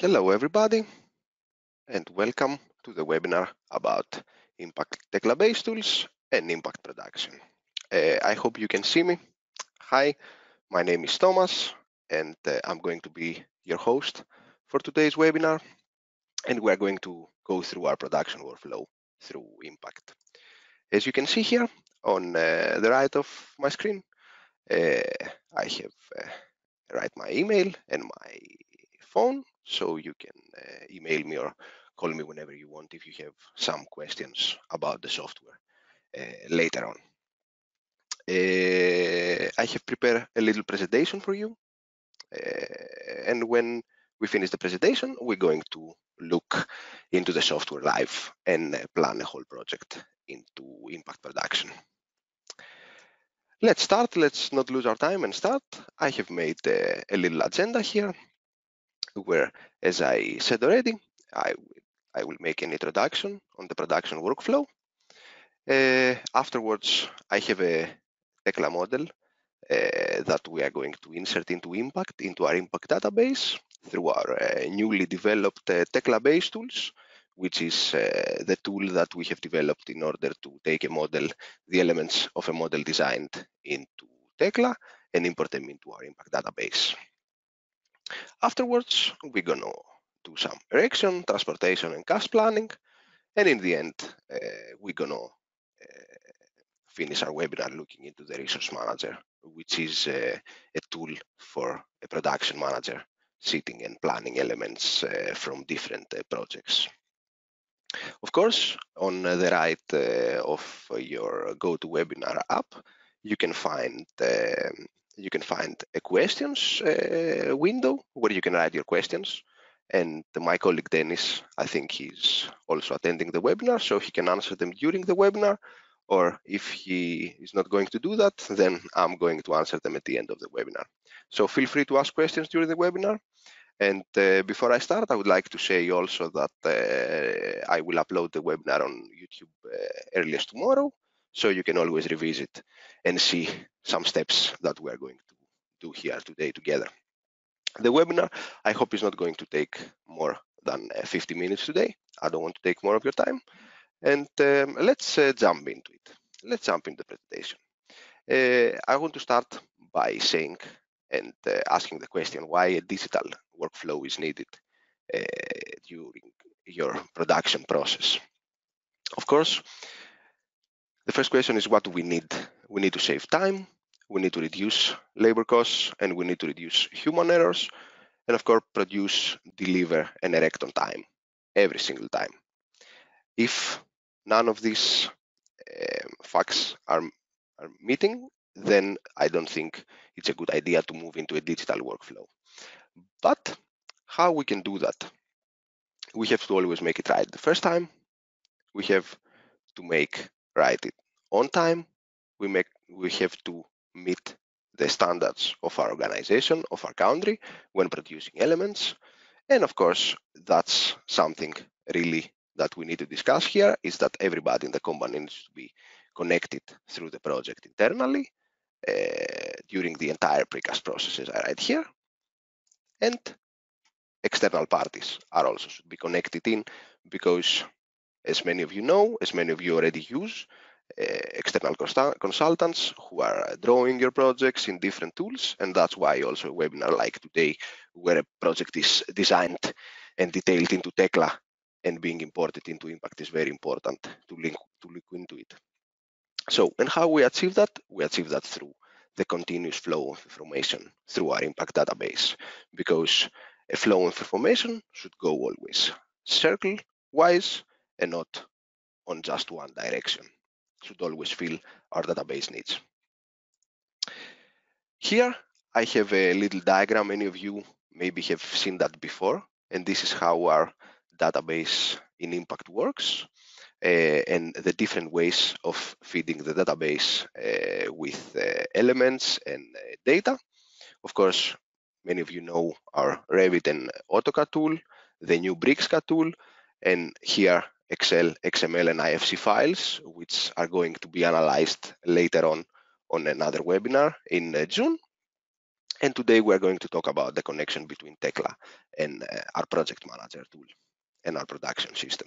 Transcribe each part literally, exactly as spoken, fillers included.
Hello everybody and welcome to the webinar about Impact Tekla base tools and Impact Production. Uh, I hope you can see me. Hi, my name is Thomas and uh, I'm going to be your host for today's webinar, and we are going to go through our production workflow through Impact. As you can see here on uh, the right of my screen, uh, I have uh, write my email and my phone, so you can uh, email me or call me whenever you want if you have some questions about the software uh, later on. Uh, I have prepared a little presentation for you, uh, and when we finish the presentation, we're going to look into the software live and uh, plan a whole project into Impact Production. Let's start. Let's not lose our time and start. I have made uh, a little agenda here where, as I said already, I will, I will make an introduction on the production workflow. Uh, afterwards, I have a Tekla model uh, that we are going to insert into Impact, into our Impact database through our uh, newly developed uh, Tekla base tools, which is uh, the tool that we have developed in order to take a model, the elements of a model designed into Tekla, and import them into our Impact database. Afterwards, we're going to do some erection, transportation, and cost planning. And in the end, uh, we're going to uh, finish our webinar looking into the resource manager, which is uh, a tool for a production manager sitting and planning elements uh, from different uh, projects. Of course, on the right uh, of your GoToWebinar app, you can find um, you can find a questions uh, window where you can write your questions. And my colleague Dennis, I think he's also attending the webinar, so he can answer them during the webinar. Or if he is not going to do that, then I'm going to answer them at the end of the webinar. So feel free to ask questions during the webinar. And uh, before I start, I would like to say also that uh, I will upload the webinar on YouTube uh, earliest tomorrow, so you can always revisit and see some steps that we are going to do here today together. The webinar, I hope, is not going to take more than uh, fifty minutes today. I don't want to take more of your time. And um, let's uh, jump into it. Let's jump into the presentation. Uh, I want to start by saying and uh, asking the question why a digital workflow is needed uh, during your production process. Of course, the first question is, what do we need? We need to save time, we need to reduce labor costs, and we need to reduce human errors, and of course, produce, deliver, and erect on time, every single time. If none of these um, facts are, are meeting, then I don't think it's a good idea to move into a digital workflow. But how we can do that? We have to always make it right the first time. We have to make right it on time. We make we have to meet the standards of our organization, of our country, when producing elements. And of course, that's something really that we need to discuss here, is that everybody in the company needs to be connected through the project internally uh, during the entire precast processes I write here. And external parties are also should be connected in, because as many of you know, as many of you already use uh, external consultants who are drawing your projects in different tools. And that's why also a webinar like today, where a project is designed and detailed into Tekla and being imported into Impact, is very important to link to look into it. So, and how we achieve that? We achieve that through the continuous flow of information through our Impact database, because a flow of information should go always circle-wise and not on just one direction. Should always fill our database needs. Here I have a little diagram. Many of you maybe have seen that before, and this is how our database in Impact works, uh, and the different ways of feeding the database uh, with uh, elements and uh, data. Of course, many of you know our Revit and AutoCAD tool, the new BricsCAD tool, and here Excel, X M L, and I F C files, which are going to be analyzed later on on another webinar in uh, June. And today we're going to talk about the connection between Tekla and uh, our project manager tool and our production system.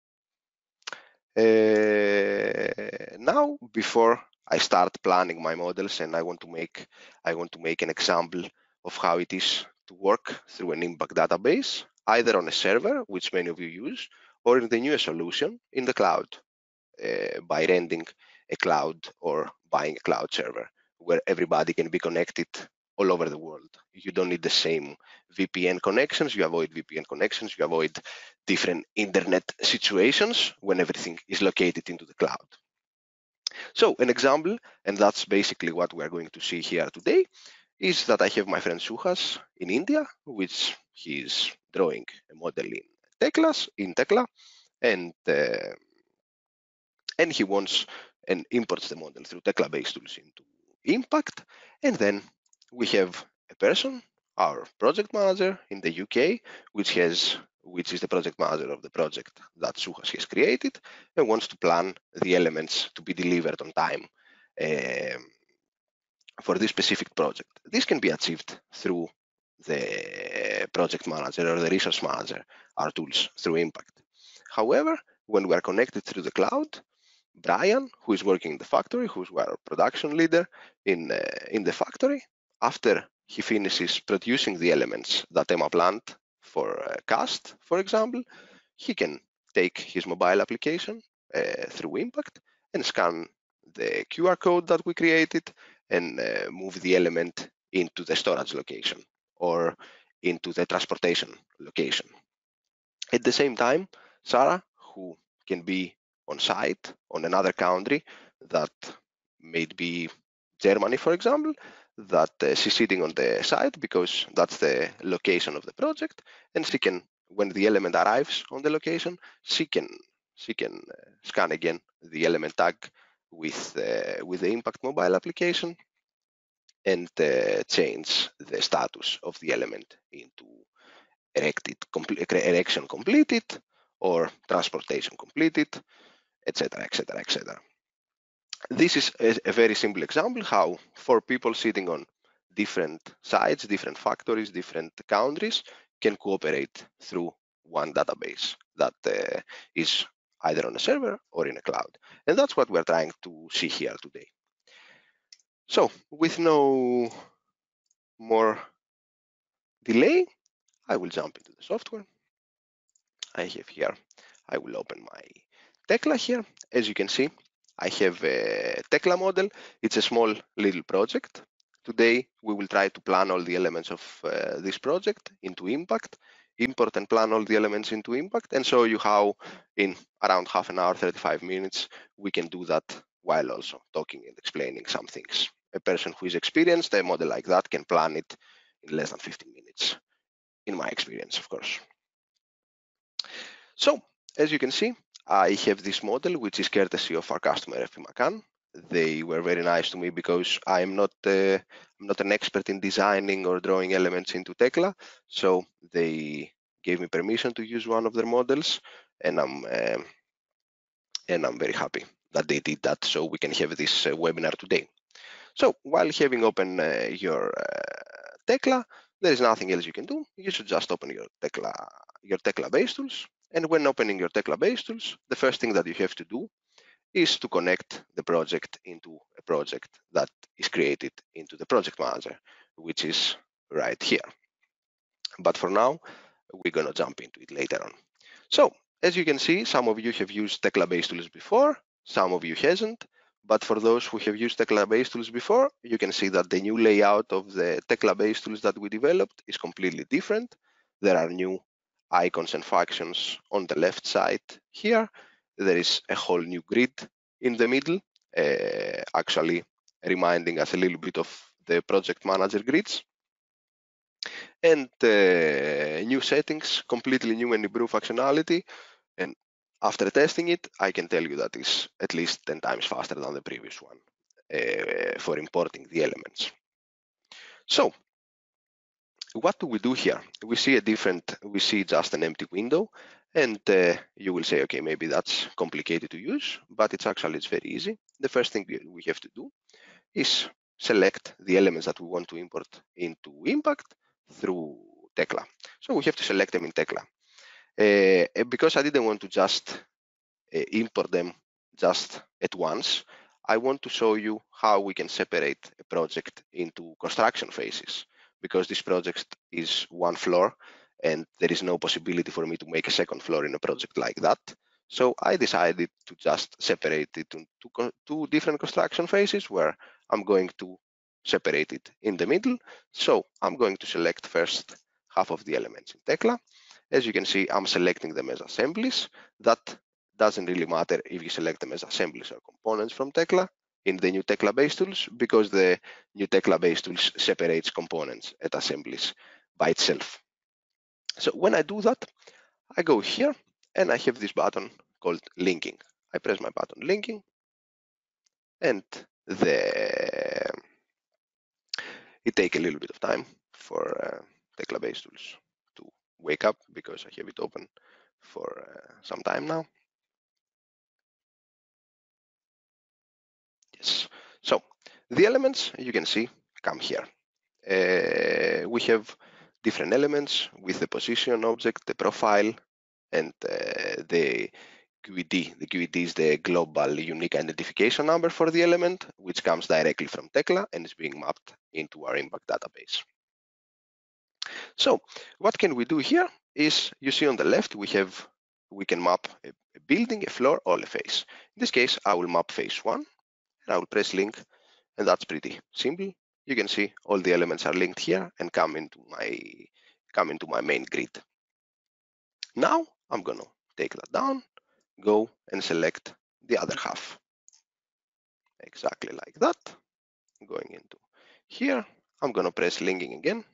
Uh, now, before I start planning my models, and I want to make I want to make an example of how it is to work through an Impact database, either on a server, which many of you use, or in the newest solution in the cloud, uh, by renting a cloud or buying a cloud server, where everybody can be connected all over the world. You don't need the same V P N connections, you avoid V P N connections, you avoid different internet situations when everything is located into the cloud. So an example, and that's basically what we're going to see here today, is that I have my friend Suhas in India, which he's drawing a model in Teklas, in Tekla, and uh, and he wants and imports the model through Tekla-based tools into Impact. And then we have a person, our project manager in the U K, which has which is the project manager of the project that Suhas has created, and wants to plan the elements to be delivered on time um, for this specific project. This can be achieved through the project manager or the resource manager, our tools through Impact. However, when we are connected through the cloud, Brian, who is working in the factory, who's our production leader in, uh, in the factory, after he finishes producing the elements that Emma planned for uh, cast, for example, he can take his mobile application uh, through Impact and scan the Q R code that we created and uh, move the element into the storage location or into the transportation location. At the same time, Sarah, who can be on site on another country that may be Germany, for example, that uh, she's sitting on the site because that's the location of the project, and she can, when the element arrives on the location, she can she can uh, scan again the element tag with uh, with the Impact mobile application and uh, change the status of the element into erected, erection completed, or transportation completed, et cetera, et cetera, et cetera. This is a, a very simple example how four people sitting on different sites, different factories, different countries can cooperate through one database that uh, is either on a server or in a cloud. And that's what we're trying to see here today. So with no more delay, I will jump into the software. I have here, I will open my Tekla here. As you can see, I have a Tekla model. It's a small little project. Today, we will try to plan all the elements of uh, this project into Impact, import and plan all the elements into Impact, and show you how in around half an hour, thirty-five minutes, we can do that while also talking and explaining some things. A person who is experienced, a model like that can plan it in less than fifteen minutes, in my experience, of course. So, as you can see, I have this model, which is courtesy of our customer F P Macan. They were very nice to me because I'm not uh, I'm not an expert in designing or drawing elements into Tekla, so they gave me permission to use one of their models, and I'm uh, and I'm very happy that they did that, so we can have this uh, webinar today. So, while having open uh, your uh, Tekla, there is nothing else you can do. You should just open your Tekla your Tekla base tools. And when opening your Tekla base tools, the first thing that you have to do is to connect the project into a project that is created into the project manager, which is right here. But for now, we're going to jump into it later on. So, as you can see, some of you have used Tekla base tools before, some of you hasn't. But for those who have used Tekla base tools before, you can see that the new layout of the Tekla base tools that we developed is completely different. There are new icons and functions on the left side here. There is a whole new grid in the middle, uh, actually reminding us a little bit of the project manager grids. And uh, new settings, completely new and improved functionality. And after testing it, I can tell you that is at least ten times faster than the previous one uh, for importing the elements. So, what do we do here? We see a different, we see just an empty window, and uh, you will say, okay, maybe that's complicated to use, but it's actually, it's very easy. The first thing we have to do is select the elements that we want to import into Impact through Tekla. So we have to select them in Tekla. Uh, because I didn't want to just uh, import them just at once, I want to show you how we can separate a project into construction phases, because this project is one floor and there is no possibility for me to make a second floor in a project like that. So I decided to just separate it into two different construction phases where I'm going to separate it in the middle. So I'm going to select first half of the elements in Tekla. As you can see, I'm selecting them as assemblies. That doesn't really matter if you select them as assemblies or components from Tekla in the new Tekla base tools, because the new Tekla base tools separates components and assemblies by itself. So when I do that, I go here and I have this button called linking. I press my button linking, and the it takes a little bit of time for uh, Tekla base tools to wake up, because I have it open for uh, some time now. Yes. So the elements, you can see, come here. Uh, we have different elements with the position object, the profile, and uh, the Q E D. The Q E D is the global unique identification number for the element, which comes directly from Tekla and is being mapped into our Impact database. So what can we do here is, you see on the left, we have we can map a, a building, a floor, or a phase. In this case, I will map phase one, and I will press link, and that's pretty simple. You can see all the elements are linked here and come into my come into my main grid. Now I'm gonna take that down, go and select the other half. Exactly like that. Going into here, I'm gonna press linking again,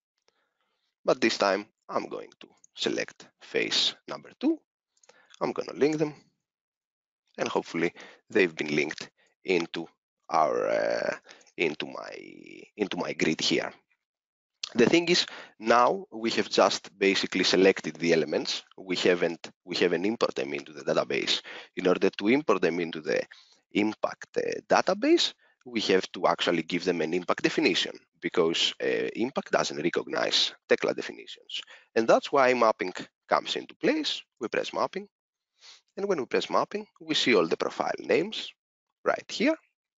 but this time I'm going to select phase number two. I'm gonna link them, and hopefully they've been linked into our uh, into my into my grid here. The thing is, now we have just basically selected the elements. We haven't we haven't imported them into the database. In order to import them into the Impact uh, database, we have to actually give them an Impact definition, because uh, Impact doesn't recognize Tekla definitions. And that's why mapping comes into place. We press mapping, and when we press mapping, we see all the profile names right here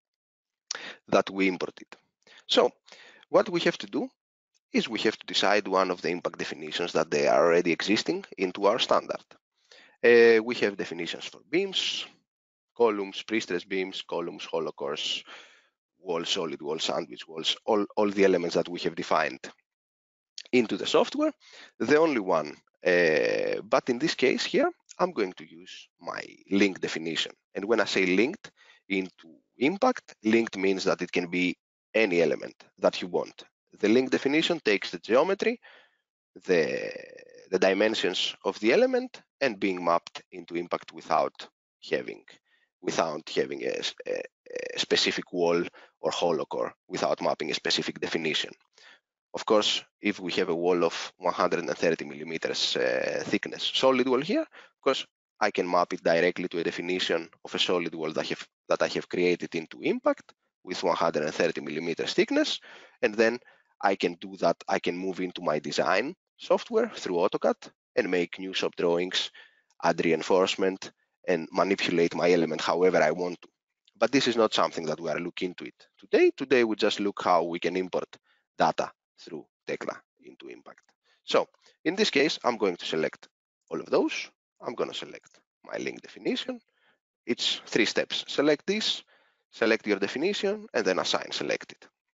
that we imported. So what we have to do is we have to decide one of the Impact definitions that they are already existing into our standard. Uh, we have definitions for beams, columns, pre-stressed beams, columns, hollow cores, walls, solid walls, sandwich walls, all, all the elements that we have defined into the software. The only one, uh, but in this case here, I'm going to use my link definition. And when I say linked into Impact, linked means that it can be any element that you want. The link definition takes the geometry, the, the dimensions of the element, and being mapped into Impact without having without having a, a, a specific wall or hollow core, without mapping a specific definition. Of course, if we have a wall of one hundred thirty millimeters uh, thickness solid wall here, of course, I can map it directly to a definition of a solid wall that I have, that I have created into Impact with one hundred thirty millimeters thickness, and then I can do that. I can move into my design software through AutoCAD and make new shop drawings, add reinforcement, and manipulate my element however I want to. But this is not something that we are looking into it today. Today we just look how we can import data through Tekla into Impact. So in this case, I'm going to select all of those. I'm going to select my link definition. It's three steps. Select this, select your definition, and then assign selected.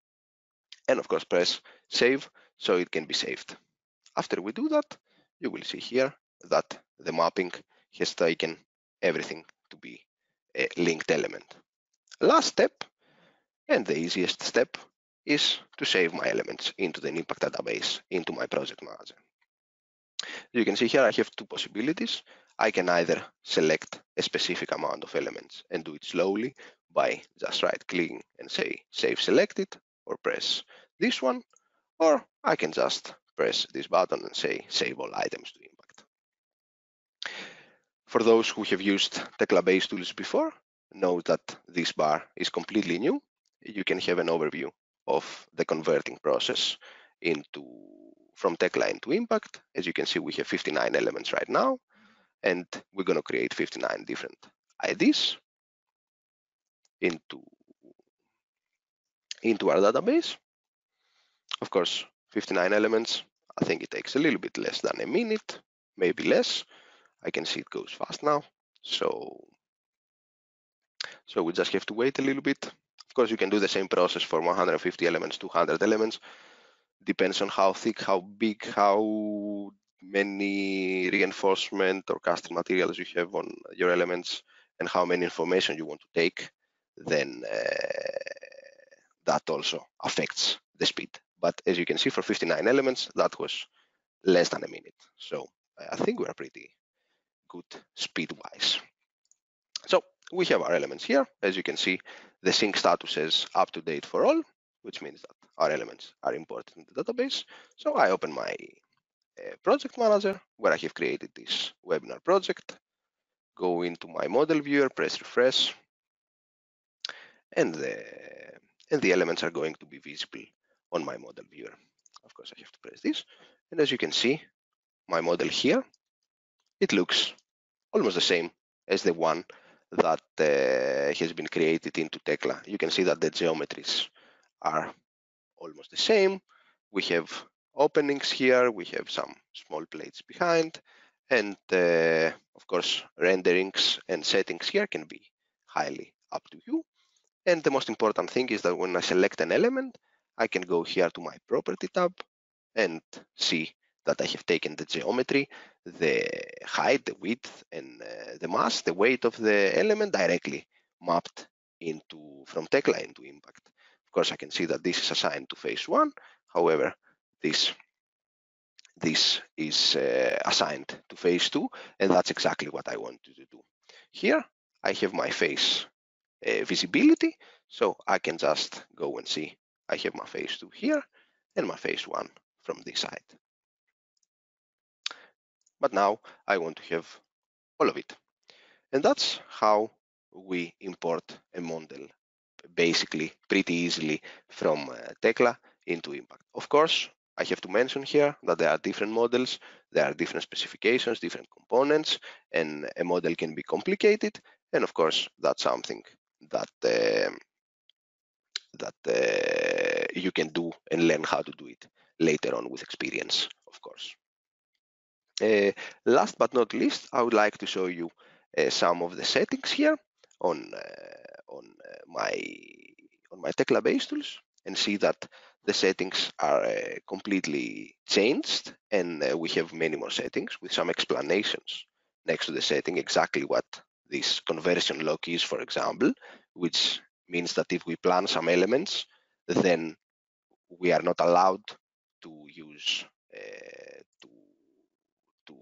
And of course, press save so it can be saved. After we do that, you will see here that the mapping has taken everything to be a linked element. Last step, and the easiest step, is to save my elements into the Impact database, into my project manager. You can see here I have two possibilities. I can either select a specific amount of elements and do it slowly by just right-clicking and say Save Selected, or press this one, or I can just press this button and say Save All Items to Impact. For those who have used Tekla base tools before, note that this bar is completely new. you can have an overview of the converting process into from Tekla into Impact. As you can see, we have fifty-nine elements right now, and we're going to create fifty-nine different I Ds into, into our database. Of course, fifty-nine elements, I think it takes a little bit less than a minute, maybe less. I can see it goes fast now. So, so we just have to wait a little bit. Of course, you can do the same process for one hundred fifty elements, two hundred elements. Depends on how thick, how big, how many reinforcement or casting materials you have on your elements, and how many information you want to take. Then uh, that also affects the speed. But as you can see, for fifty-nine elements, that was less than a minute. So I think we're pretty good speed-wise. So we have our elements here. As you can see, the sync status says up to date for all, which means that our elements are imported in the database. So I open my uh, project manager where I have created this webinar project, go into my model viewer, press refresh, and the, and the elements are going to be visible on my model viewer. Of course, I have to press this. And as you can see, my model here, it looks almost the same as the one that uh, has been created into Tekla. You can see that the geometries are almost the same. We have openings here, we have some small plates behind, and uh, of course renderings and settings here can be highly up to you. And the most important thing is that when I select an element, I can go here to my property tab and see that I have taken the geometry, the height, the width, and uh, the mass, the weight of the element directly mapped into from Tekla into Impact. Of course, I can see that this is assigned to phase one. However, this this is uh, assigned to phase two, and that's exactly what I want to do. Here, I have my phase uh, visibility, so I can just go and see I have my phase two here and my phase one from this side. But now I want to have all of it. And that's how we import a model basically pretty easily from uh, Tekla into Impact. Of course, I have to mention here that there are different models, there are different specifications, different components, and a model can be complicated. And of course, that's something that uh, that uh, you can do and learn how to do it later on with experience, of course. Uh, last but not least, I would like to show you uh, some of the settings here on uh, on uh, my on my Tekla base tools, and see that the settings are uh, completely changed, and uh, we have many more settings with some explanations next to the setting exactly what this conversion lock is, for example, which means that if we plan some elements, then we are not allowed to use uh, to to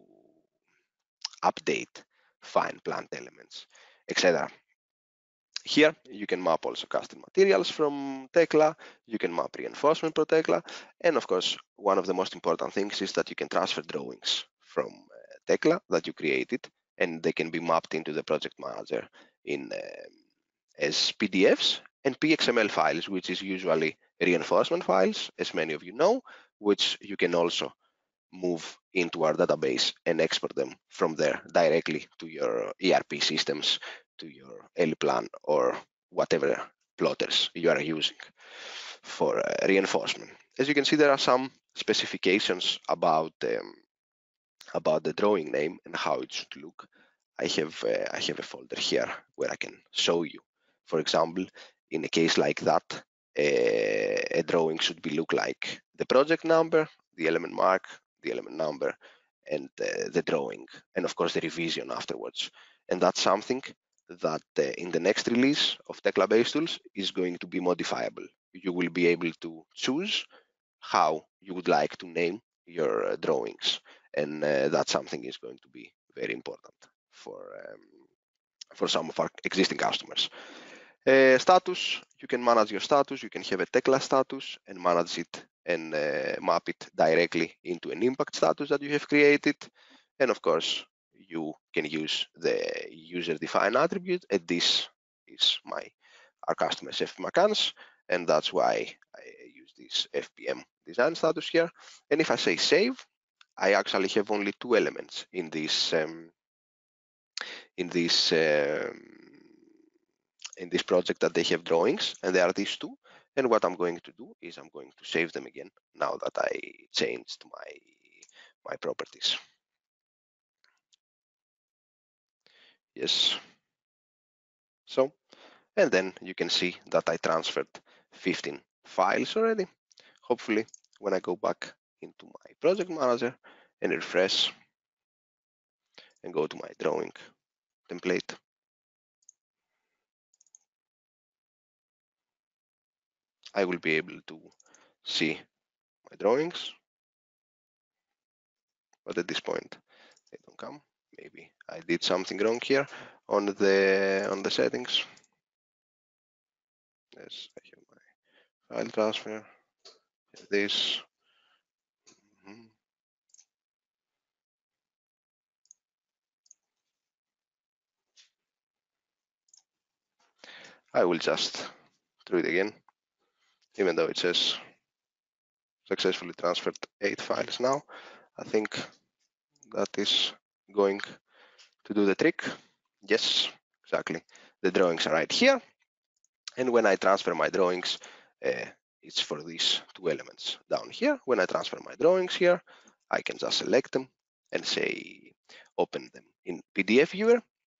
update fine plant elements, et cetera. Here you can map also custom materials from Tekla, you can map reinforcement from Tekla, and of course one of the most important things is that you can transfer drawings from uh, Tekla that you created, and they can be mapped into the project manager in uh, as P D Fs and P X M L files, which is usually reinforcement files, as many of you know, which you can also move into our database and export them from there directly to your E R P systems, to your ELIPlan or whatever plotters you are using for uh, reinforcement. As you can see, there are some specifications about um, about the drawing name and how it should look. I have uh, I have a folder here where I can show you. For example, in a case like that, uh, a drawing should be look like the project number, the element mark, the element number, and uh, the drawing, and of course the revision afterwards. And that's something that uh, in the next release of Tekla base tools is going to be modifiable. You will be able to choose how you would like to name your uh, drawings, and uh, that's something is going to be very important for um, for some of our existing customers. Uh, status, you can manage your status, you can have a Tekla status and manage it and uh, map it directly into an impact status that you have created. And of course, you can use the user defined attribute, and this is my our customer Chef Macans, and that's why I use this F P M design status here. And if I say save, I actually have only two elements in this um, in this um, in this project that they have drawings, and they are these two. And what I'm going to do is I'm going to save them again now that I changed my my properties. Yes. So, and then you can see that I transferred fifteen files already. Hopefully, when I go back into my project manager and refresh and go to my drawing template, I will be able to see my drawings. But at this point, they don't come. Maybe I did something wrong here on the on the settings. Yes, I have my file transfer. This. Mm-hmm. I will just do it again, even though it says successfully transferred eight files now. I think that is going to do the trick. Yes, exactly. The drawings are right here. And when I transfer my drawings, uh, it's for these two elements down here. When I transfer my drawings here, I can just select them and say, open them in P D F viewer.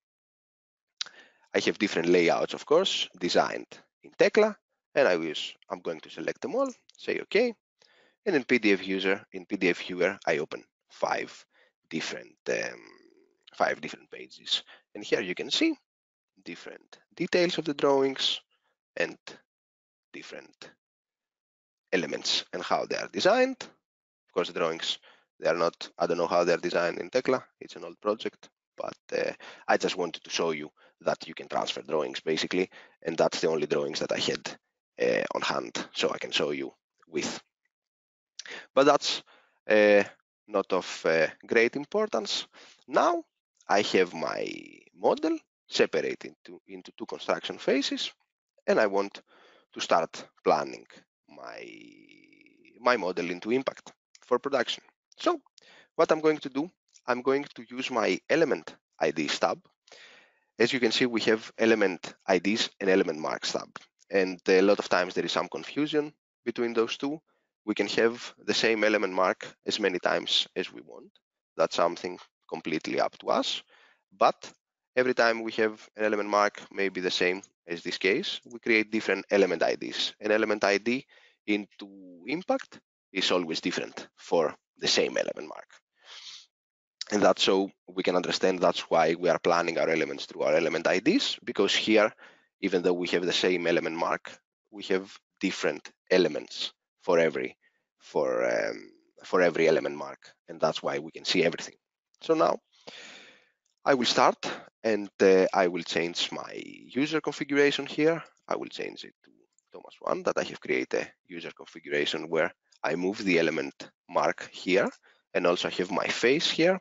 I have different layouts, of course, designed in Tekla, and I use, I'm going to select them all, say OK. And in P D F user, in P D F viewer, I open five different, um, five different pages. And here you can see different details of the drawings and different elements and how they are designed. Of course, the drawings, they are not, I don't know how they're designed in Tekla. It's an old project, but uh, I just wanted to show you that you can transfer drawings basically. And that's the only drawings that I had uh, on hand, so I can show you with. But that's uh, not of uh, great importance. Now I have my model separated into, into two construction phases, and I want to start planning my, my model into impact for production. So what I'm going to do, I'm going to use my element I Ds tab. As you can see, we have element I Ds and element marks tab. And a lot of times there is some confusion between those two. We can have the same element mark as many times as we want. That's something completely up to us. But every time we have an element mark, maybe the same as this case, we create different element I Ds. An element I D into impact is always different for the same element mark. And that's so we can understand that's why we are planning our elements through our element I Ds, because here, even though we have the same element mark, we have different elements for every for um, for every element mark, and that's why we can see everything. So now I will start, and uh, I will change my user configuration here. I will change it to Thomas one, that I have created a user configuration where I move the element mark here, and also I have my face here.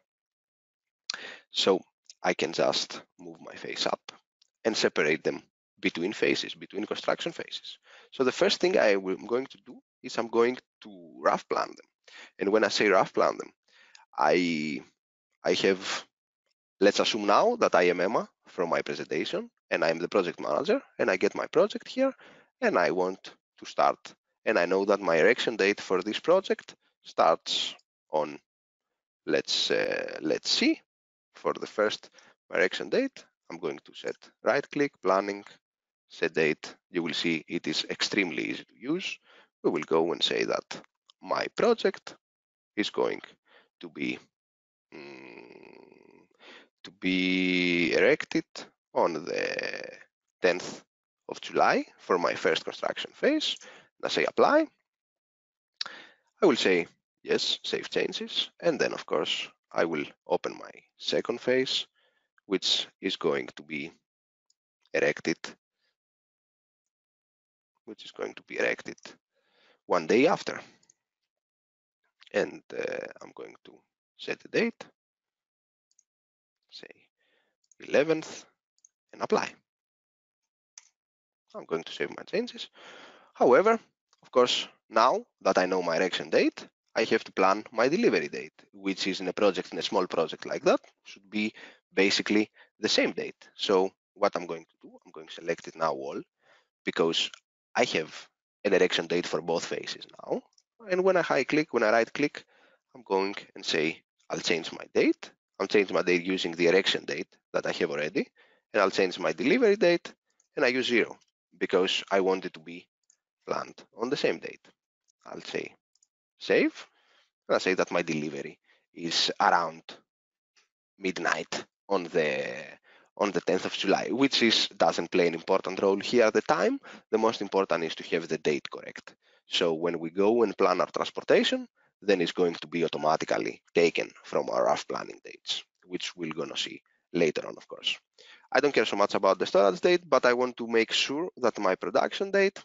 So I can just move my face up and separate them between phases, between construction phases. So the first thing I am going to do is I'm going to rough plan them. And when I say rough plan them, I, I have, let's assume now that I am Emma from my presentation, and I'm the project manager, and I get my project here, and I want to start. And I know that my erection date for this project starts on, let's, uh, let's see, for the first erection date, I'm going to set right click, planning, set date. You will see it is extremely easy to use. We will go and say that my project is going to be um, to be erected on the tenth of July for my first construction phase. And I say apply. I will say yes, save changes, and then of course I will open my second phase, which is going to be erected, which is going to be erected one day after. And uh, I'm going to set the date, say eleventh, and apply. I'm going to save my changes. However, of course, now that I know my erection date, I have to plan my delivery date, which is in a project, in a small project like that, should be basically the same date. So what I'm going to do, I'm going to select it now all, because I have an erection date for both phases now. And when I high click, when I right click, I'm going and say, I'll change my date. I'll change my date using the erection date that I have already. And I'll change my delivery date and I use zero because I want it to be planned on the same date. I'll say save. And I'll say that my delivery is around midnight on the on the tenth of July, which is doesn't play an important role here at the time. The most important is to have the date correct. So when we go and plan our transportation, then it's going to be automatically taken from our rough planning dates, which we're gonna see later on, of course. I don't care so much about the storage date, but I want to make sure that my production date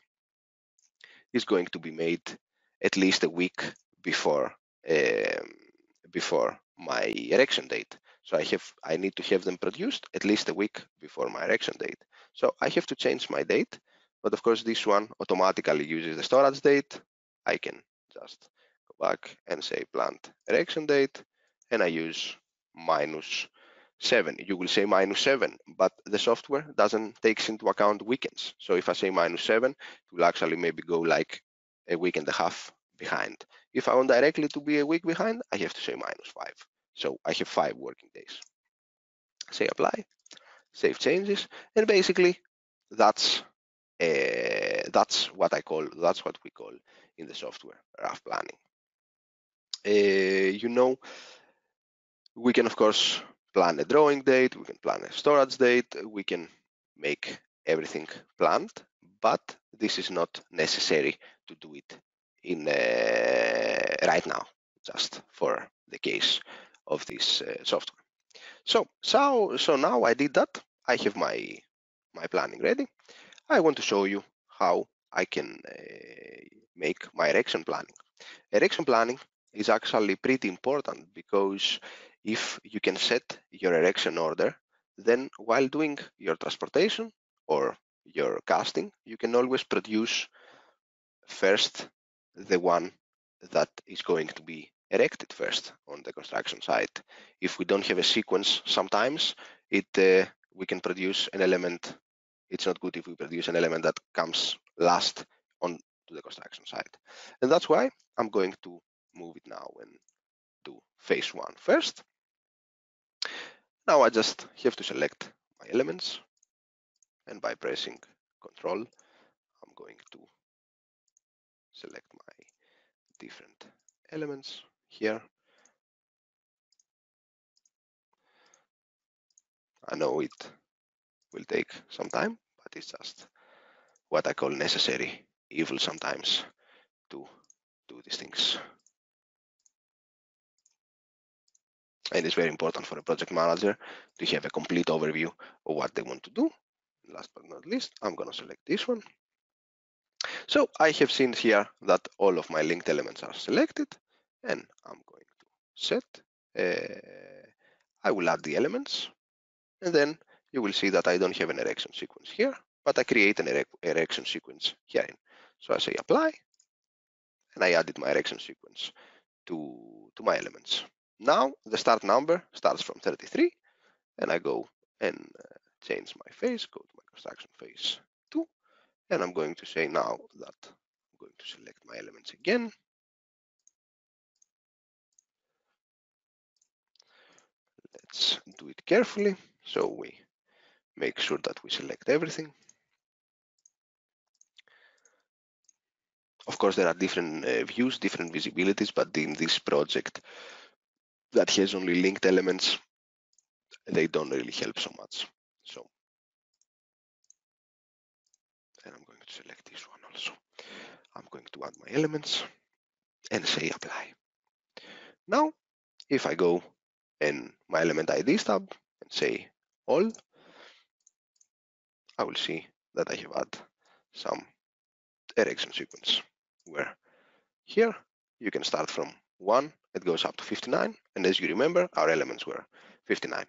is going to be made at least a week before um, before my erection date. So I have I need to have them produced at least a week before my erection date. So I have to change my date, but of course this one automatically uses the storage date. I can just go back and say plant erection date, and I use minus seven. You will say minus seven, but the software doesn't takes into account weekends. So if I say minus seven, it will actually maybe go like a week and a half behind. If I want directly to be a week behind, I have to say minus five. So I have five working days. Say apply, save changes, and basically that's uh, that's what I call that's what we call in the software rough planning. Uh, you know, we can of course plan a drawing date, we can plan a storage date, we can make everything planned, but this is not necessary to do it in uh, right now, just for the case of this uh, software. So, so, so now I did that. I have my my planning ready. I want to show you how I can uh, make my erection planning. Erection planning is actually pretty important because if you can set your erection order, then while doing your transportation or your casting, you can always produce first the one that is going to be erected first on the construction site. If we don't have a sequence, sometimes it uh, we can produce an element. It's not good if we produce an element that comes last on to the construction site. And that's why I'm going to move it now and do phase one first. Now I just have to select my elements, and by pressing Control, I'm going to select my different elements here. I know it will take some time, but it's just what I call necessary evil sometimes to do these things. And it's very important for a project manager to have a complete overview of what they want to do. Last but not least, I'm going to select this one. So I have seen here that all of my linked elements are selected, and I'm going to set. Uh, I will add the elements, and then you will see that I don't have an erection sequence here, but I create an erection sequence here. So I say apply, and I added my erection sequence to, to my elements. Now the start number starts from thirty-three, and I go and uh, change my phase, go to my construction phase two, and I'm going to say now that I'm going to select my elements again. Let's do it carefully, so we make sure that we select everything. Of course, there are different uh, views, different visibilities, but in this project that has only linked elements, they don't really help so much. So, and I'm going to select this one also. I'm going to add my elements and say apply. Now, if I go in my element I Ds tab and say all, I will see that I have had some erection sequence where here you can start from one, it goes up to fifty-nine, and as you remember, our elements were fifty-nine.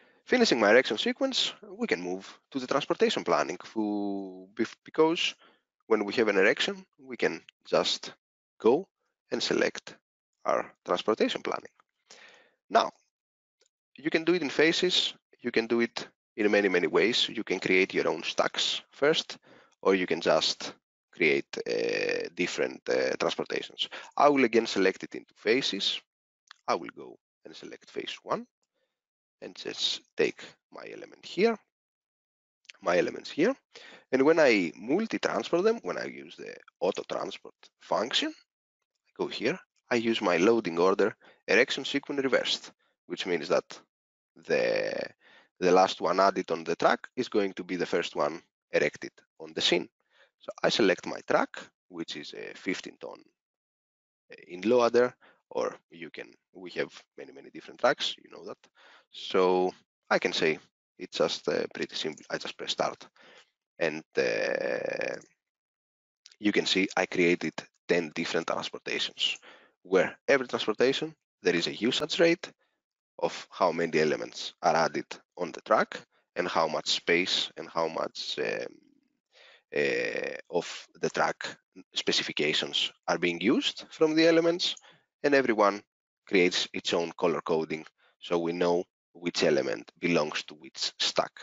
Finishing my erection sequence, we can move to the transportation planning because when we have an erection, we can just go and select our transportation planning. Now, you can do it in phases. You can do it in many, many ways. You can create your own stacks first, or you can just create uh, different uh, transportations. I will again select it into phases. I will go and select phase one and just take my element here, my elements here. And when I multi-transport them, when I use the auto-transport function, I go here, I use my loading order erection sequence reversed, which means that the, the last one added on the track is going to be the first one erected on the scene. So I select my track, which is a fifteen ton in loader, or you can, we have many, many different tracks, you know that. So I can say it's just uh, pretty simple. I just press start. And uh, you can see I created ten different transportations, where every transportation, there is a usage rate of how many elements are added on the track and how much space and how much um, uh, of the track specifications are being used from the elements, and everyone creates its own color coding so we know which element belongs to which stack.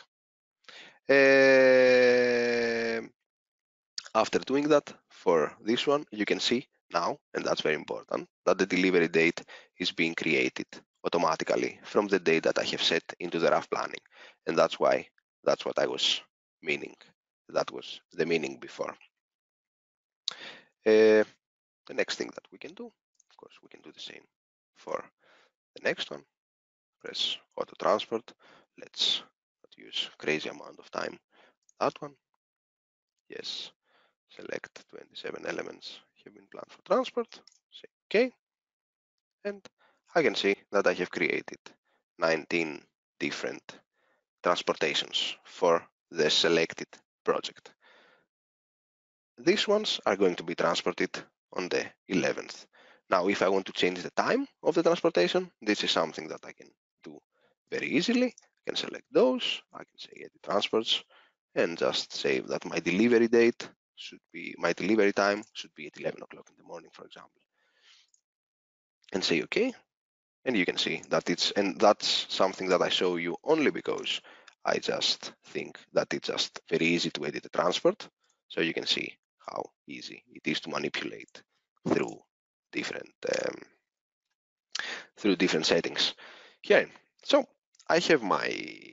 Uh, after doing that, for this one, you can see now, and that's very important, that the delivery date is being created automatically from the date that I have set into the rough planning. And that's why, that's what I was meaning. That was the meaning before. Uh, the next thing that we can do, of course, we can do the same for the next one. Press auto transport. Let's not use crazy amount of time. That one. Yes. Select twenty-seven elements have been planned for transport. Say OK. And I can see that I have created nineteen different transportations for the selected project. These ones are going to be transported on the eleventh. Now, if I want to change the time of the transportation, this is something that I can do very easily. I can select those. I can say edit transports and just say that my delivery date should be, my delivery time should be at eleven o'clock in the morning, for example. And say OK. And you can see that it's, and that's something that I show you only because I just think that it's just very easy to edit the transport. So you can see how easy it is to manipulate through different um, through different settings here. So I have my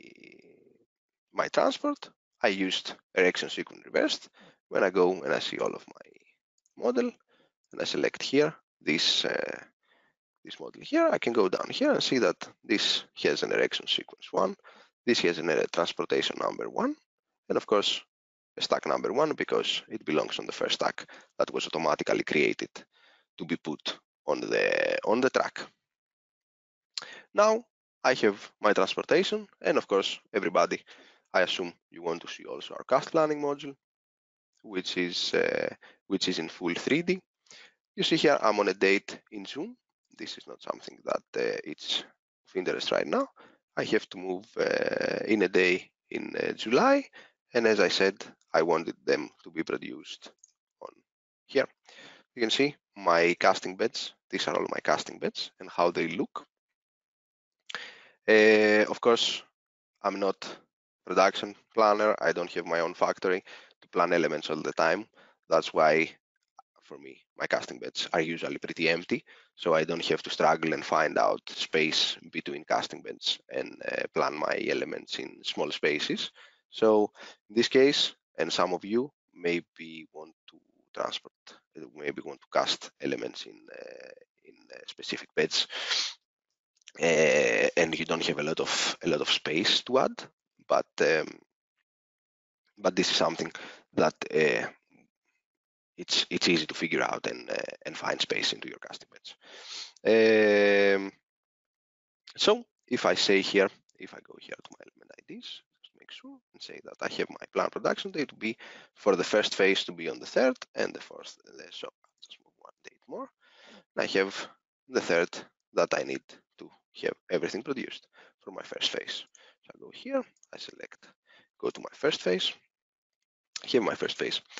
my transport. I used erection sequence reversed. When I go and I see all of my model and I select here this uh, this model here, I can go down here and see that this has an erection sequence one, this has an uh, transportation number one, and of course a stack number one because it belongs on the first stack that was automatically created to be put on the on the track. Now I have my transportation, and of course everybody, I assume you want to see also our cost planning module, which is uh, which is in full three D. You see here I'm on a date in June. This is not something that uh, it's of interest right now. I have to move uh, in a day in uh, July, and as I said, I wanted them to be produced on here. You can see my casting beds. These are all my casting beds and how they look. Uh, of course, I'm not production planner. I don't have my own factory to plan elements all the time. That's why, for me, my casting beds are usually pretty empty, so I don't have to struggle and find out space between casting beds and uh, plan my elements in small spaces. So in this case, and some of you maybe want to transport, maybe want to cast elements in uh, in uh, specific beds, uh, and you don't have a lot of a lot of space to add, but um, but this is something that uh, it's it's easy to figure out and uh, and find space into your casting beds. Um, so if I say here, if I go here to my element I Ds, just make sure and say that I have my plan production date to be for the first phase to be on the third and the fourth. So I'll just move one date more. And I have the third that I need to have everything produced for my first phase. So I go here, I select, go to my first phase. Here my first phase.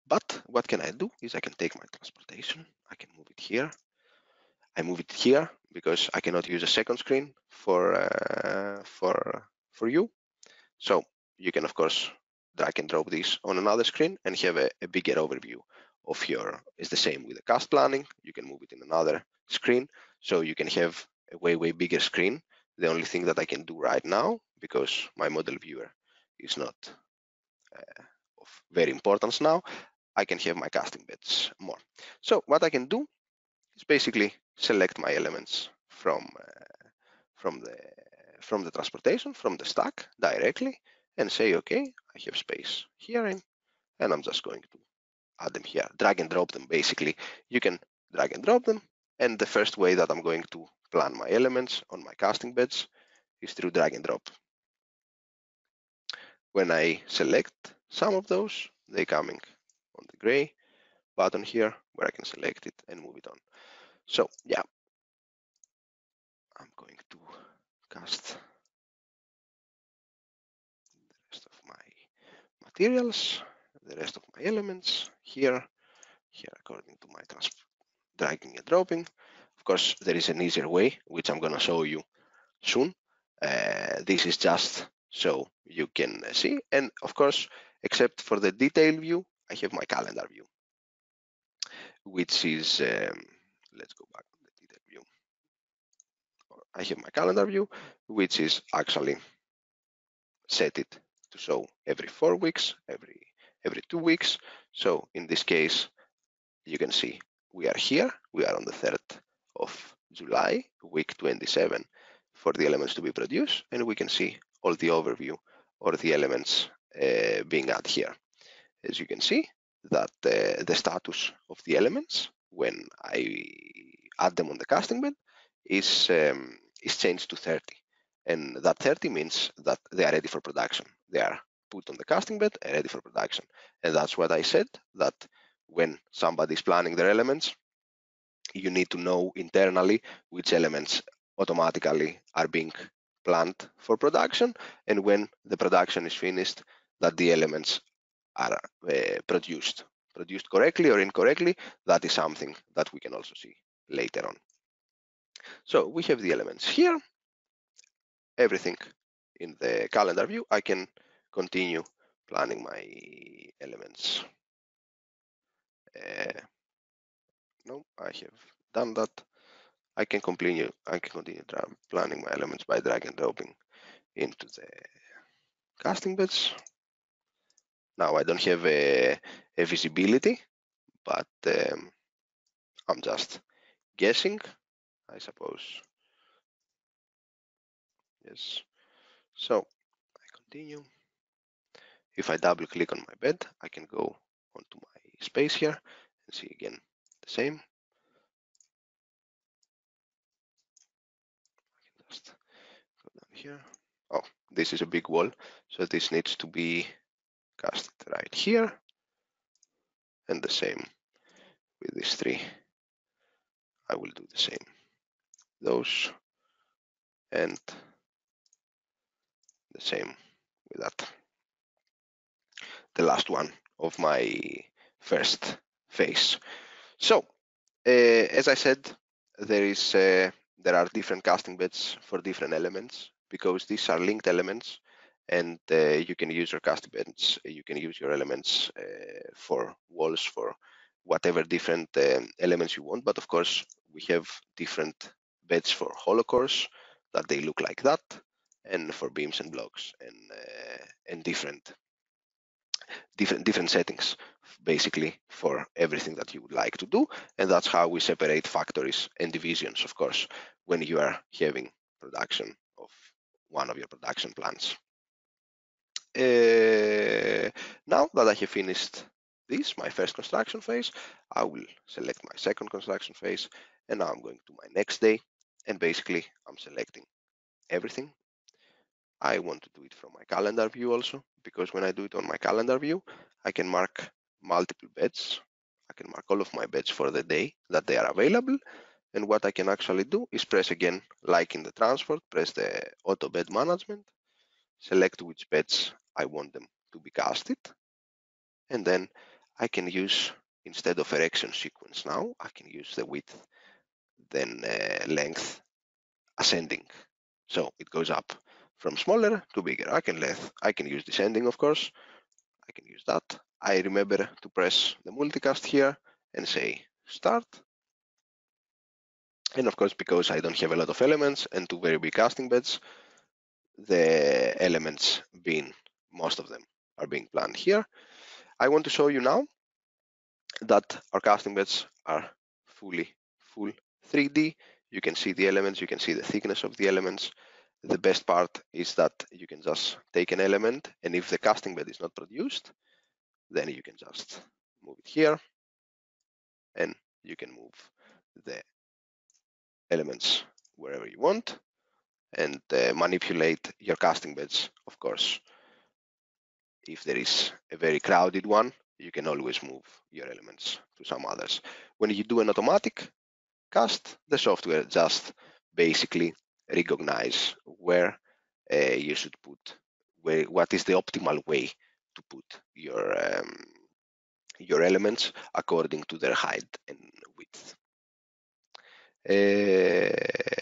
But what can I do is I can take my transportation, I can move it here. I move it here because I cannot use a second screen for uh, for for you. So you can of course drag and drop this on another screen and have a, a bigger overview of your. It's the same with the cast planning. You can move it in another screen, so you can have a way way bigger screen. The only thing that I can do right now, because my model viewer is not uh, of very importance now, I can have my casting beds more. So what I can do is basically select my elements from uh, from the from the transportation, from the stack directly, and say, okay, I have space here, in, and I'm just going to add them here, drag and drop them. Basically, you can drag and drop them, and the first way that I'm going to plan my elements on my casting beds is through drag and drop. When I select some of those, they coming on the gray button here, where I can select it and move it on. So yeah, I'm going to cast the rest of my materials, the rest of my elements here, here according to my dragging and dropping. Of course, there is an easier way, which I'm going to show you soon. Uh, this is just so you can see. And of course, except for the detail view, I have my calendar view, which is, um, let's go back to the detail view. I have my calendar view, which is actually set it to show every four weeks, every every two weeks. So in this case, you can see we are here. We are on the third of July, week twenty-seven, for the elements to be produced, and we can see all the overview or the elements uh, being added here. As you can see, that uh, the status of the elements when I add them on the casting bed is um, is changed to thirty, and that thirty means that they are ready for production. They are put on the casting bed and ready for production, and that's what I said, that when somebody is planning their elements, you need to know internally which elements automatically are being planned for production, and when the production is finished, that the elements are uh, produced produced correctly or incorrectly. That is something that we can also see later on. So we have the elements here, everything in the calendar view. I can continue planning my elements. Uh, no, I have done that. I can continue. I can continue planning my elements by drag and dropping into the casting beds. Now I don't have a, a visibility, but um, I'm just guessing, I suppose. Yes. So I continue. If I double click on my bed, I can go onto my space here and see again the same. I can just go down here. Oh, this is a big wall, so this needs to be casted right here. And the same with these three. I will do the same. Those and the same with that. The last one of my first phase. So, uh, as I said, there is uh, there are different casting beds for different elements, because these are linked elements, and uh, you can use your casting beds. You can use your elements uh, for walls, for whatever different um, elements you want. But of course, we have different beds for hollow cores that they look like that, and for beams and blocks, and uh, and different different different settings basically for everything that you would like to do. And that's how we separate factories and divisions, of course, when you are having production of one of your production plants. Uh, now that I have finished this, my first construction phase, I will select my second construction phase, and now I'm going to my next day, and basically I'm selecting everything. I want to do it from my calendar view also, because when I do it on my calendar view, I can mark multiple beds. I can mark all of my beds for the day that they are available. And what I can actually do is press again, like in the transport, press the auto bed management, select which beds I want them to be casted. And then I can use, instead of erection sequence now, I can use the width, then uh, length ascending. So it goes up from smaller to bigger. I can length, I can use descending, of course. I can use that. I remember to press the multicast here and say start. And of course, because I don't have a lot of elements and two very big casting beds, the elements being, most of them are being planned here. I want to show you now that our casting beds are fully full three D. You can see the elements, you can see the thickness of the elements. The best part is that you can just take an element, and if the casting bed is not produced, then you can just move it here, and you can move the elements wherever you want, and uh, manipulate your casting beds. Of course, if there is a very crowded one, you can always move your elements to some others. When you do an automatic cast, the software just basically recognize where uh, you should put, where, what is the optimal way to put your um, your elements according to their height and width. Uh,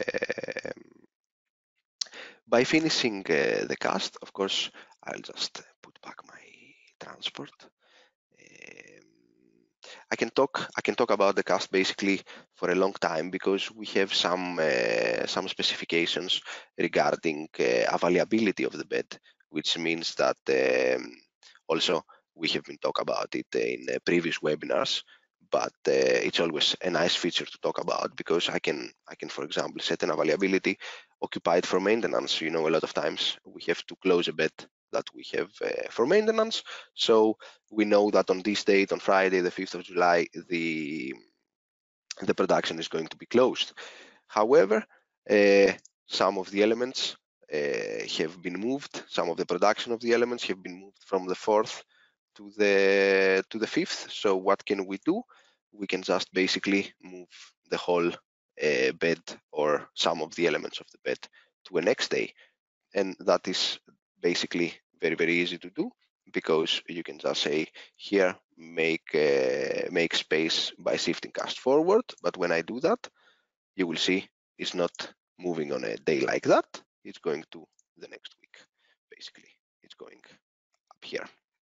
by finishing uh, the cast, of course, I'll just put back my transport. Um, I can talk. I can talk about the cast basically for a long time because we have some uh, some specifications regarding uh, availability of the bed, which means that um, also we have been talk about it in uh, previous webinars. But uh, it's always a nice feature to talk about because I can I can for example set an availability occupied for maintenance. You know, a lot of times we have to close a bed that we have uh, for maintenance. So we know that on this date, on Friday, the fifth of July, the the production is going to be closed. However, uh, some of the elements uh, have been moved. Some of the production of the elements have been moved from the fourth to the to the fifth. So what can we do? We can just basically move the whole uh, bed or some of the elements of the bed to a next day, and that is basically very very easy to do because you can just say here make uh, make space by shifting cast forward. But when I do that, you will see it's not moving on a day like that. It's going to the next week. Basically, it's going up here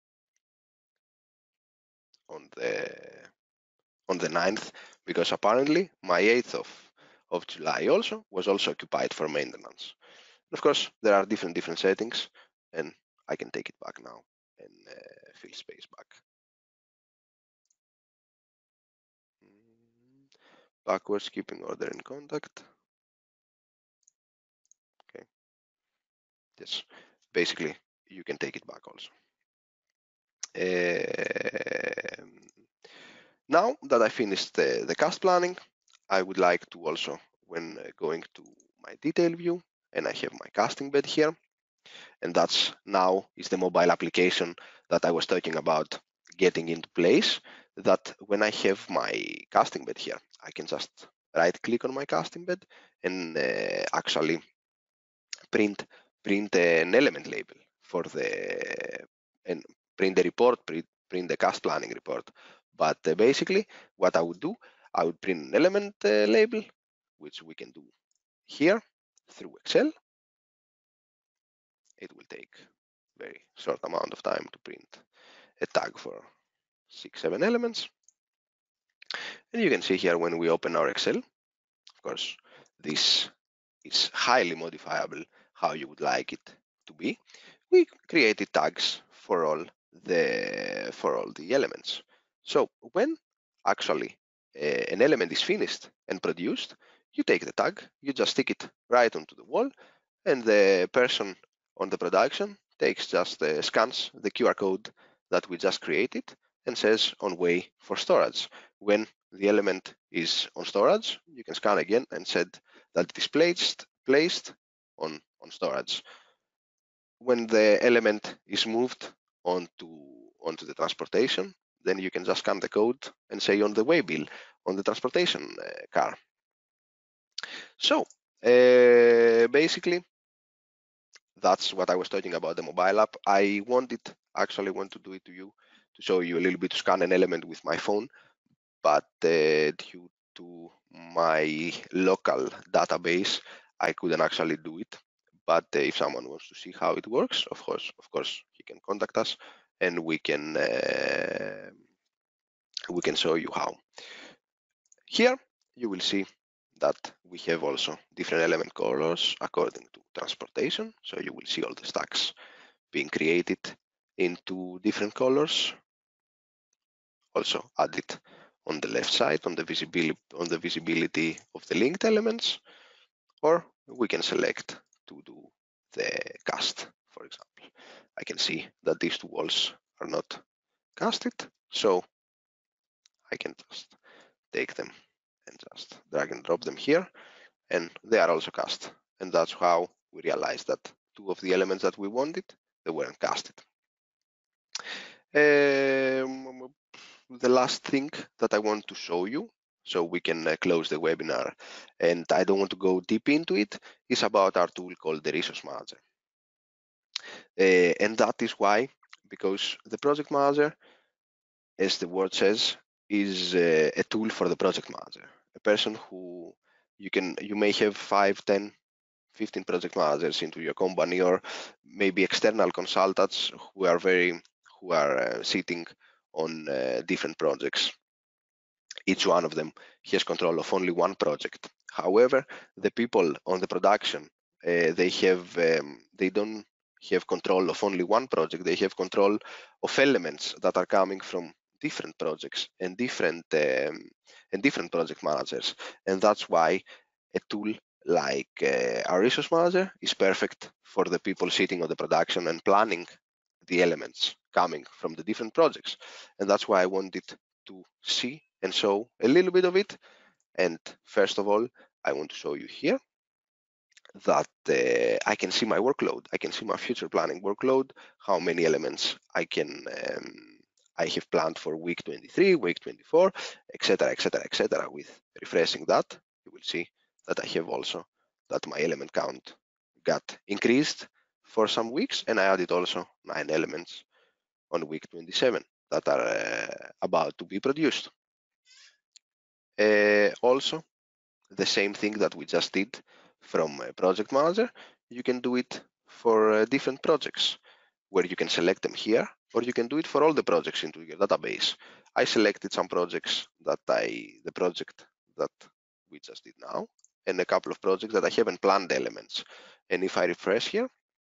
on the on the ninth, because apparently my eighth of of July also was also occupied for maintenance. Of course, there are different different settings, and I can take it back now and uh, fill space back. Backwards, keeping order in contact. Okay. Yes. Basically, you can take it back also. Uh, now that I finished the, the cast planning, I would like to also, when going to my detail view, and I have my casting bed here, and that's now is the mobile application that I was talking about getting into place, that when I have my casting bed here, I can just right click on my casting bed and uh, actually print print an element label for the and print the report, print, print the cast planning report. But uh, basically what I would do, I would print an element uh, label, which we can do here through Excel. It will take very short amount of time to print a tag for six, seven elements. And you can see here when we open our Excel, of course, this is highly modifiable how you would like it to be. We created tags for all the for all the elements. So when actually uh, an element is finished and produced, you take the tag, you just stick it right onto the wall, and the person on the production takes just uh, scans the Q R code that we just created and says on way for storage. When the element is on storage, you can scan again and said that it is placed placed on on storage. When the element is moved onto onto the transportation, then you can just scan the code and say on the way bill on the transportation uh, car. So uh, basically, that's what I was talking about the mobile app. I wanted actually want to do it to you to show you a little bit to scan an element with my phone, but uh, due to my local database, I couldn't actually do it. But uh, if someone wants to see how it works, of course, of course, he can contact us, and we can uh, we can show you how. Here you will see that we have also different element colors according to transportation. So you will see all the stacks being created into different colors. Also added on the left side on the visibility on the visibility of the linked elements, or we can select to do the cast. For example, I can see that these two walls are not casted, so I can just take them and just drag and drop them here, and they are also cast. And that's how we realized that two of the elements that we wanted, they weren't casted. Um, the last thing that I want to show you, so we can uh, close the webinar, and I don't want to go deep into it, is about our tool called the Resource Manager. Uh, and that is why, because the Project Manager, as the word says, is uh, a tool for the project manager, a person who you can you may have five, ten, fifteen project managers into your company, or maybe external consultants who are very who are uh, sitting on uh, different projects. Each one of them has control of only one project. However, the people on the production, uh, they have um, they don't have control of only one project. They have control of elements that are coming from different projects and different um, and different project managers. And that's why a tool like uh, our resource manager is perfect for the people sitting on the production and planning the elements coming from the different projects. And that's why I wanted to see and show a little bit of it. And first of all, I want to show you here that uh, I can see my workload. I can see my future planning workload, how many elements I can um, I have planned for week twenty-three, week twenty-four, et cetera, et cetera, et cetera. With refreshing that, you will see that I have also that my element count got increased for some weeks, and I added also nine elements on week twenty-seven that are uh, about to be produced. Uh, also, the same thing that we just did from a project manager, you can do it for uh, different projects, where you can select them here, or you can do it for all the projects into your database. I selected some projects that I, the project that we just did now, and a couple of projects that I haven't planned elements. And if I refresh here,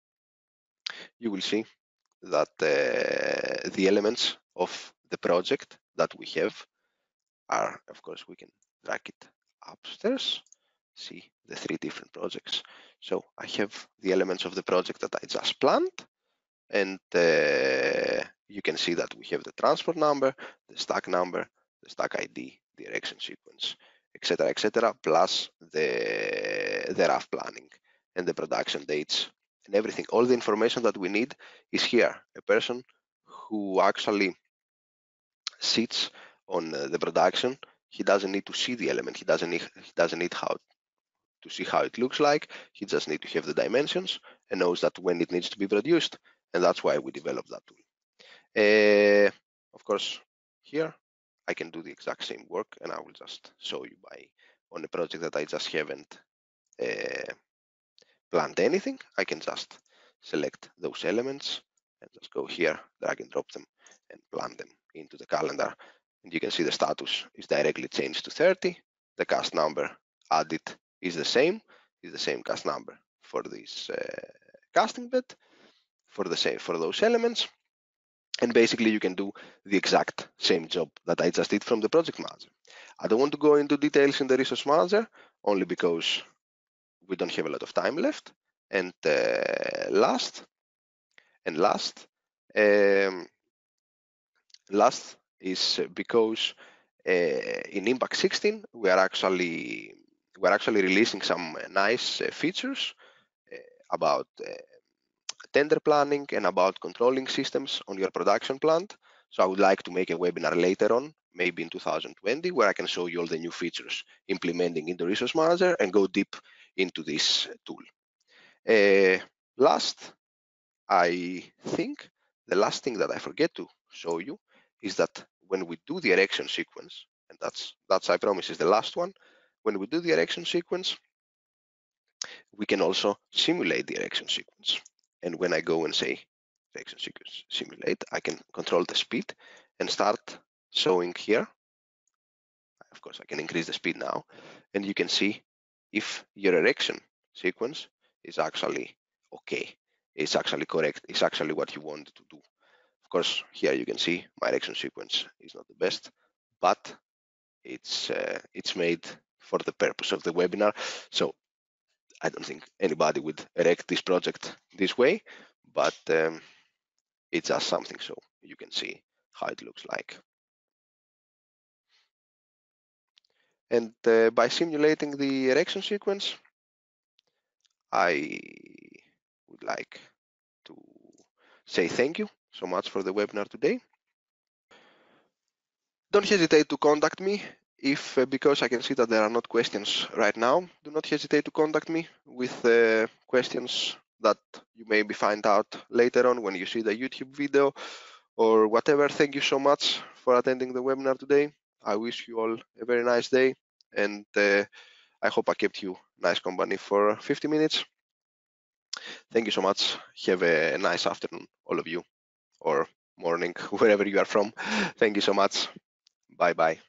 you will see that uh, the elements of the project that we have are, of course, we can drag it upstairs, see the three different projects. So I have the elements of the project that I just planned, and uh, you can see that we have the transport number, the stack number, the stack I D, direction sequence, et cetera, et cetera, plus the, the rough planning and the production dates and everything. All the information that we need is here. A person who actually sits on uh, the production, he doesn't need to see the element. He doesn't need, he doesn't need how to see how it looks like. He just needs to have the dimensions and knows that when it needs to be produced. And that's why we developed that tool. Uh, of course, here I can do the exact same work, and I will just show you by on a project that I just haven't uh, planned anything. I can just select those elements and just go here, drag and drop them, and plan them into the calendar. And you can see the status is directly changed to thirty. The cast number added is the same, is the same cast number for this uh, casting bed, for the same for those elements. And basically you can do the exact same job that I just did from the project manager. I don't want to go into details in the resource manager, only because we don't have a lot of time left. And uh, last, and last, um, last is because uh, in Impact sixteen we are actually we are actually releasing some nice uh, features uh, about uh, tender planning and about controlling systems on your production plant. So I would like to make a webinar later on, maybe in two thousand twenty, where I can show you all the new features implementing in the Resource Manager and go deep into this tool. Uh, last, I think the last thing that I forget to show you is that when we do the erection sequence, and that's, that's I promise is the last one, when we do the erection sequence, we can also simulate the erection sequence. And when I go and say erection sequence simulate, I can control the speed and start showing here. Of course, I can increase the speed now, and you can see if your erection sequence is actually okay, it's actually correct, it's actually what you want to do. Of course, here you can see my erection sequence is not the best, but it's uh, it's made for the purpose of the webinar. So I don't think anybody would erect this project this way, but um, it's just something so you can see how it looks like. And uh, by simulating the erection sequence, I would like to say thank you so much for the webinar today. Don't hesitate to contact me if, uh, because I can see that there are not questions right now, do not hesitate to contact me with uh, questions that you maybe find out later on when you see the YouTube video or whatever. Thank you so much for attending the webinar today. I wish you all a very nice day, and uh, I hope I kept you nice company for fifty minutes. Thank you so much. Have a nice afternoon, all of you, or morning, wherever you are from. Thank you so much. Bye bye.